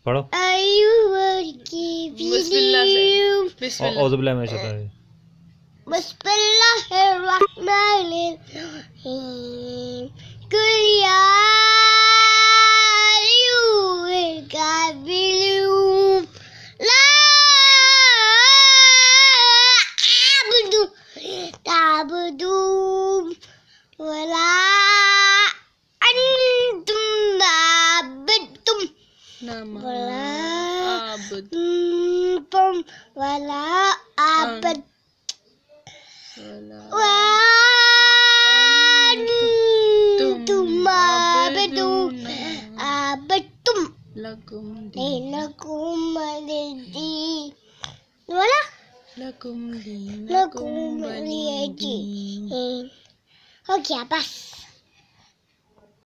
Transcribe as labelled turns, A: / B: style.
A: पढ़ो।
B: बिस्मिल्लाह से। बिस्मिल्लाह।
A: औज़ु बिल्लाहि मिनश शैतानिर रजीम।
C: बिस्मिल्लाहिर्रहमानिर्रहीम। कुल या अय्युहल काफिरून ला अअबुदु ताबुदून वला अंतुम आबदतुम वला अंतुम वला आबद
B: लकुम
C: दीनुकुम वलियदीन। हो गया बस।